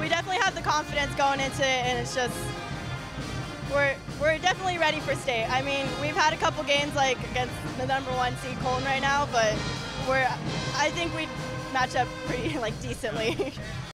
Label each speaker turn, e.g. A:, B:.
A: we definitely have the confidence going into it, and it's just we're definitely ready for state. I mean, we've had a couple games like against the #1 seed Colton right now, but I think we match up pretty like decently.